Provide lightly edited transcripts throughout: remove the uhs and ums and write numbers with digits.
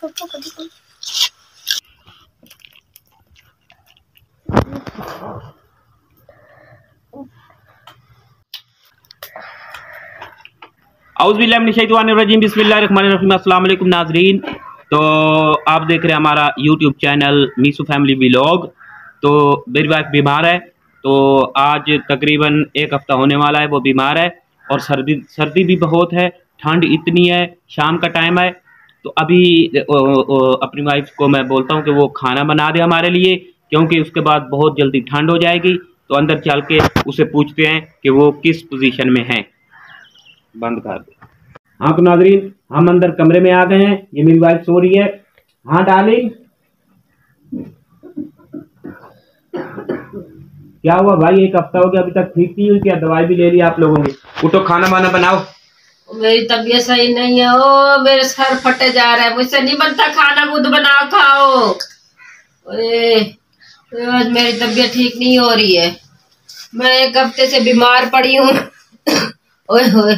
औज़ुबिल्लाहिमिनश्शैतानिर्रजीम बिस्मिल्लाहिर्रहमानिर्रहीम। अस्सलाम वालेकुम नाज़रीन। तो आप देख रहे हैं हमारा YouTube channel Meesu family vlog. तो मेरी वाइफ बीमार है, तो आज तकरीबन एक हफ्ता होने वाला है वो बीमार है, और सर्दी भी बहुत है, ठंड इतनी है, शाम का टाइम है। तो अभी अपनी वाइफ को मैं बोलता हूँ कि वो खाना बना दे हमारे लिए, क्योंकि उसके बाद बहुत जल्दी ठंड हो जाएगी। तो अंदर चल के उसे पूछते हैं कि वो किस पोजीशन में है। बंद कर दे। हाँ तो नाजरीन, हम अंदर कमरे में आ गए हैं, ये मेरी वाइफ सो रही है। हाँ डार्लिंग, क्या हुआ भाई? एक हफ्ता हो गया, अभी तक ठीक नहीं हुई क्या? दवाई भी ले ली आप लोगों ने? उठो, खाना वाना बनाओ। मेरी तबीयत सही नहीं है, ओ मेरे सर फटे जा रहा है, मुझसे नहीं बनता खाना, खुद बनाओ खाओ। रोज मेरी तबीयत ठीक नहीं हो रही है, मैं एक हफ्ते से बीमार पड़ी हूँ। ओए होए,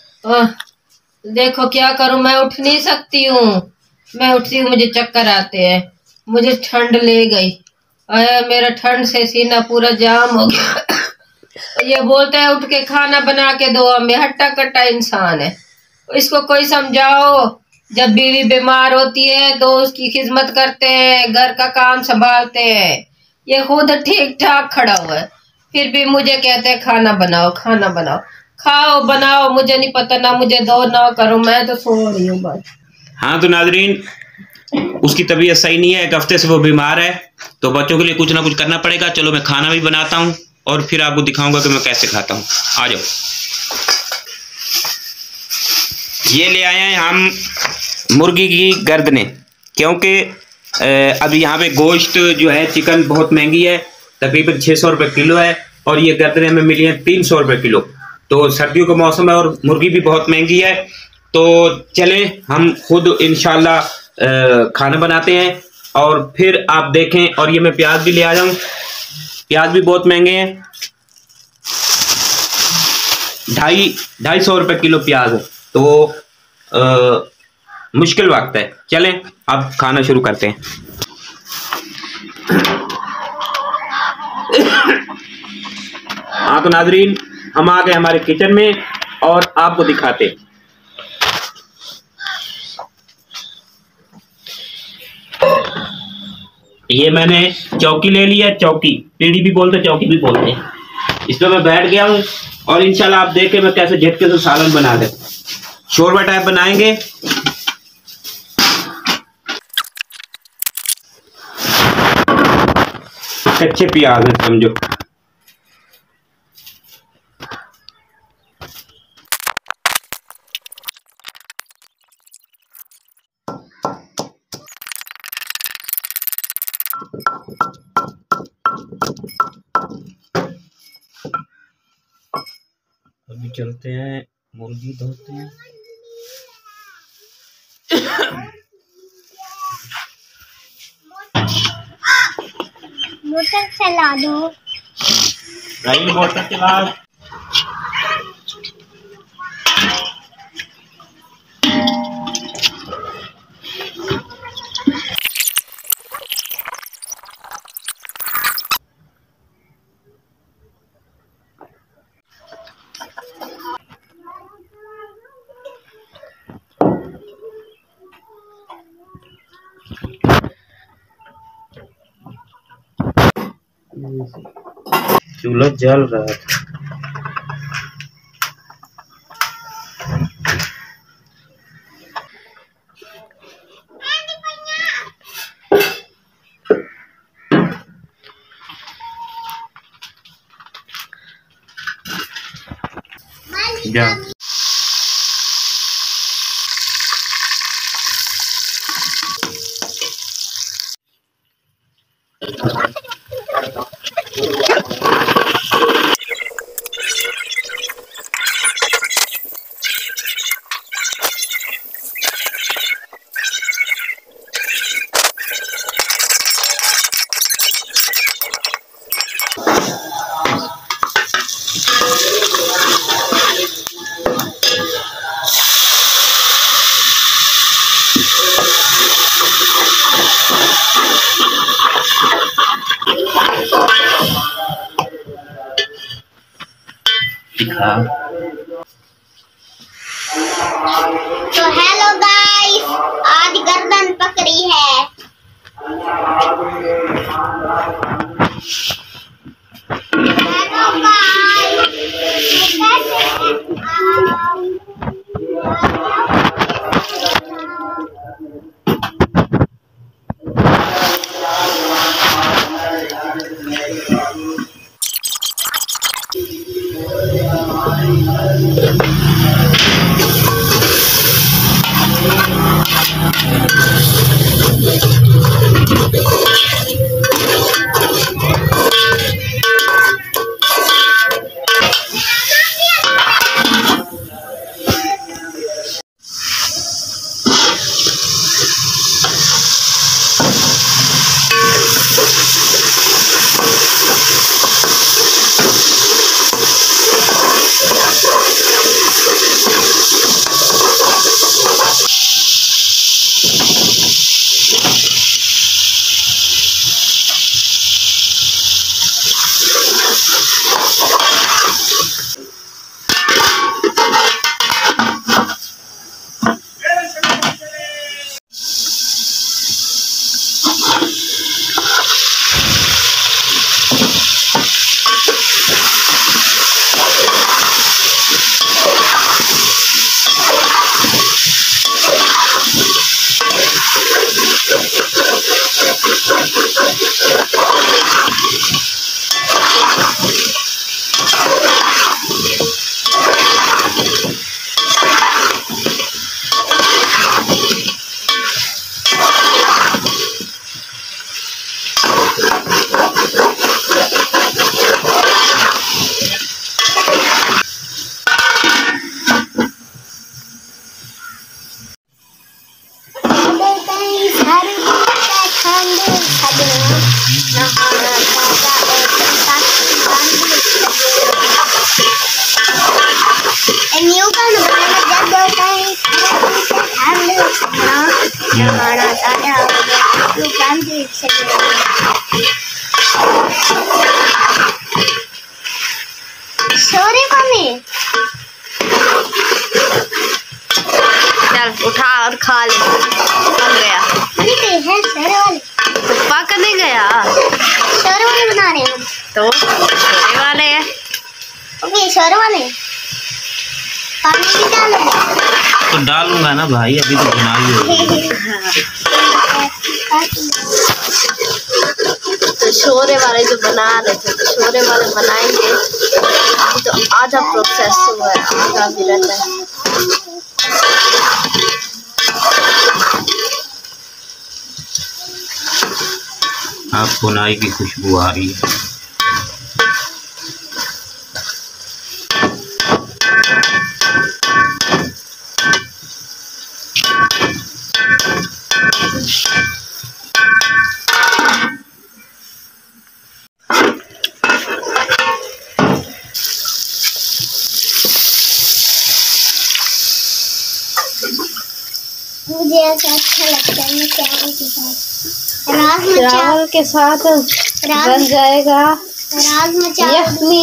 देखो क्या करूं, मैं उठ नहीं सकती हूँ। मैं उठती हूँ मुझे चक्कर आते हैं, मुझे ठंड ले गई। मेरा ठंड से सीना पूरा जाम हो गया। ये बोलते हैं उठ के खाना बना के दो हमें, हट्टा कट्टा इंसान है, इसको कोई समझाओ। जब बीवी बीमार होती है तो उसकी खिदमत करते हैं, घर का काम संभालते हैं, ये खुद ठीक ठाक खड़ा हुआ है, फिर भी मुझे कहते हैं खाना बनाओ खाना बनाओ। खाओ बनाओ, मुझे नहीं पता, ना मुझे दो ना करो, मैं तो सो रही हूँ बस। हाँ तो नाजरीन, उसकी तबीयत सही नहीं है, एक हफ्ते से वो बीमार है, तो बच्चों के लिए कुछ ना कुछ करना पड़ेगा। चलो मैं खाना भी बनाता हूँ और फिर आपको दिखाऊंगा कि मैं कैसे खाता हूँ। आ जाओ। ये ले आए हैं हम मुर्गी की गर्दनें, क्योंकि अभी यहाँ पे गोश्त जो है, चिकन बहुत महंगी है, तकरीबन 600 रुपये किलो है, और ये गर्दनें हमें मिली हैं 300 रुपये किलो। तो सर्दियों का मौसम है और मुर्गी भी बहुत महंगी है, तो चले हम खुद इंशाल्लाह खाना बनाते हैं और फिर आप देखें। और ये मैं प्याज भी ले आ जाऊँ, प्याज भी बहुत महंगे हैं, 250 रुपये किलो प्याज है, तो मुश्किल वक्त है। चलें अब खाना शुरू करते हैं। हाँ तो नाजरीन, हम आ गए हमारे किचन में और आपको दिखाते हैं। ये मैंने चौकी ले ली है, चौकी, पीढ़ी भी बोलते, चौकी भी बोलते हैं। इस पर मैं बैठ गया हूँ और इंशाल्लाह आप देखें मैं कैसे झटके से सालन बना दे, शोरबा टाइप बनाएंगे। कच्चे प्याज है समझो। अभी चलते हैं मुर्गी धोते हैं। मोटर चला दो भाई, मोटर चला। चूल्हा जल रहा था। जा तो हेलो गाइस, आज गर्दन पकड़ी है। हेलो गाइस, चल उठा और खा ले। पक गया है शोरे वाले, तो पक नहीं गया शोरे वाले बना रहे हैं। तो छोटे वाले हैं। ओके शोरे वाले पानी भी डालोगे? तो डालूंगा ना भाई, अभी तो बना ही तो शोरे वाले जो बना रहे थे, तो शोरे वाले बनाएंगे। अभी तो आधा प्रोसेस हुआ है, आधा भी रहता है। आप बुनाई की खुशबू आ रही है। मुझे ऐसा अच्छा लगता है मैं चावल के साथ बन जाएगा राजमा चावल।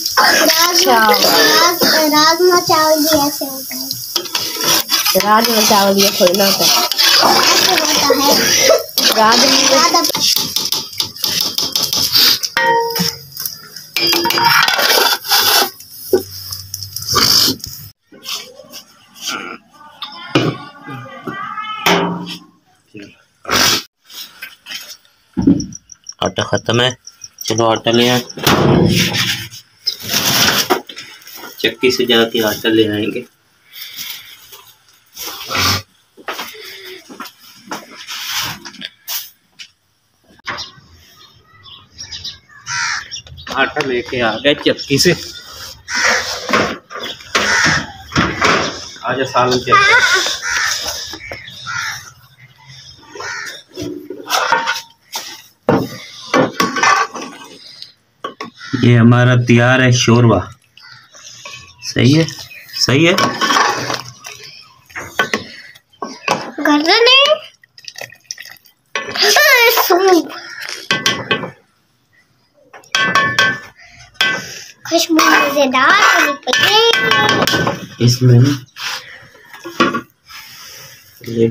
राजमा चावल भी ऐसे होता है। राजमा चावल ये थोड़ी ना होता है, ऐसे होता है। आटा खत्म है, चलो आटा ले आए। चक्की से जाके आटा ले आएंगे। आटा लेके आ गए चक्की से। आजा सालन चक्की। ये हमारा तैयार है शोरबा। सही है, सही है। खुशबू मजेदार बनी पड़ी। इसमें ये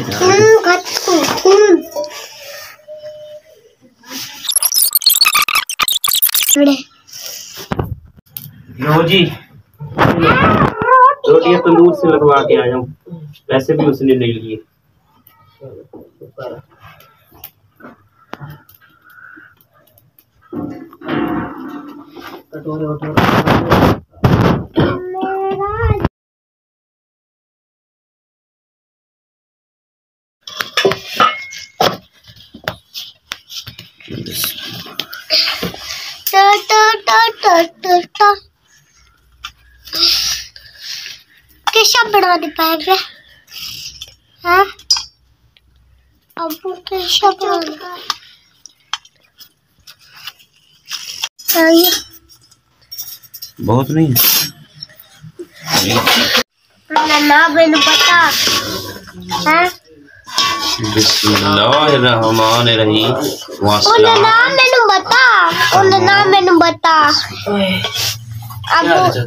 लो जी, रोटियां तंदूर से लगवा के आया हूँ, वैसे भी उसने नहीं लिए। कैसा बना दे पाएगा? हाँ अब कैसा बना? बहुत नहीं ना मैंने पता है। बिस्मिल्लाहिर्रहमानिर्रहीम। मैंने बता अब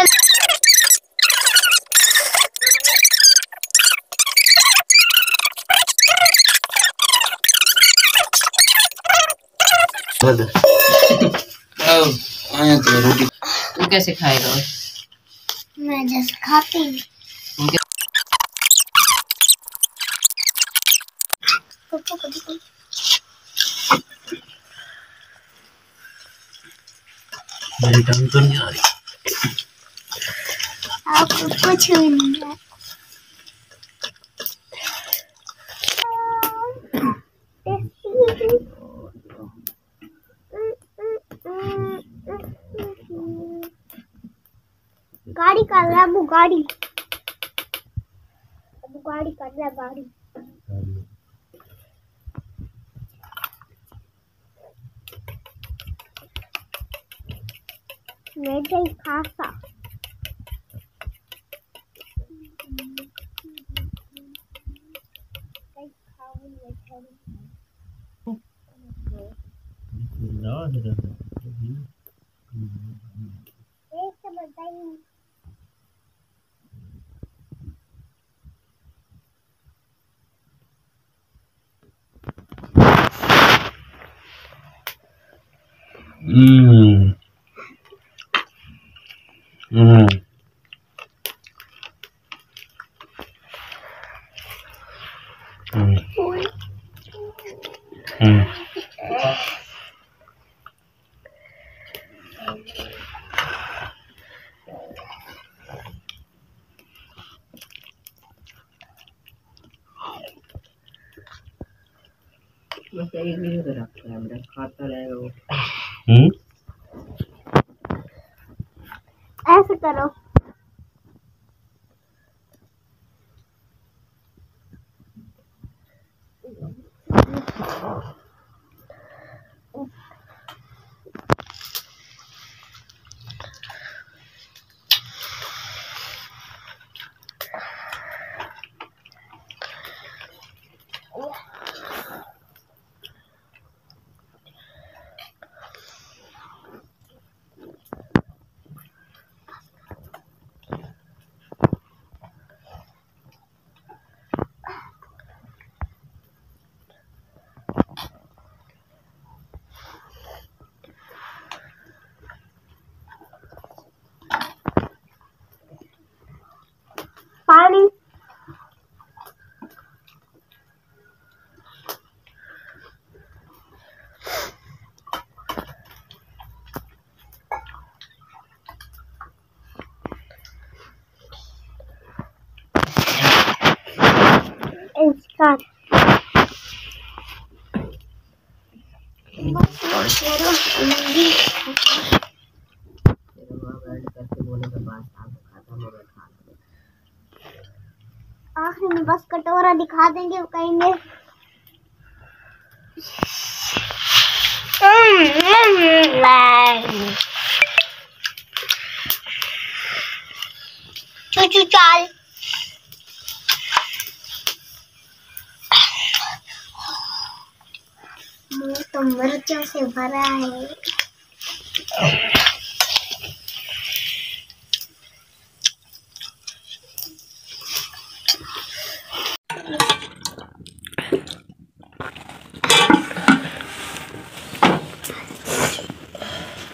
तू कैसे खाएगा? मैं जैसे खाती हूँ। मेरी टंग तो नहीं आ रही। आपको कुछ भी नहीं है। गाड़ी कर रहा है वो, गाड़ी कर रहा है गाड़ी। मैं जाई खासा खाता रहेगा वो। ऐसे करो। पानी इसका आखिर में बस कटोरा दिखा देंगे, कहेंगे चूचू चाल। मुंह तो मिर्चों से भरा है।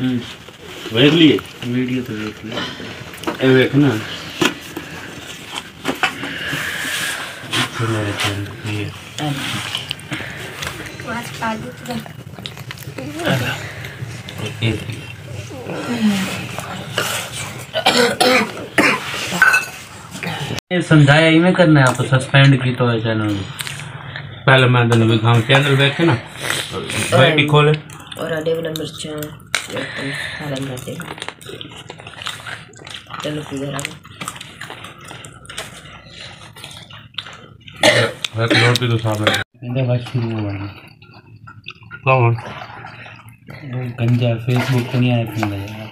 देख लिए वीडियो तो देख लिया। देख ना मेरे ये समझाया ही में करना है आप सस्पेंड की तो चैनल पहले मैं तो भी खाऊं चैनल देखे ना बैठी खोले और आधे वाला मिर्चा सालन रहते चलो फिर रोटी तो साफ है इंडिया बात शुरू हुआ है कौन गंजा फेसबुक पे नहीं आया फिर यार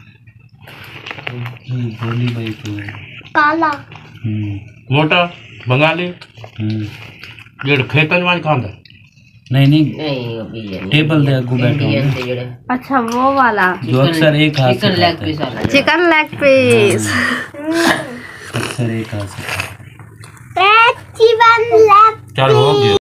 बोली भाई तो काला मोटा बंगाली जेड़ खेतन में खांदा नहीं नहीं टेबल दे अगू बैठो अच्छा वो वाला जो अक्सर एक हाथ चिकन लेग पीस वाला चिकन लेग पीस अक्सर एक हाथ से चिकन लेग चल हो गया।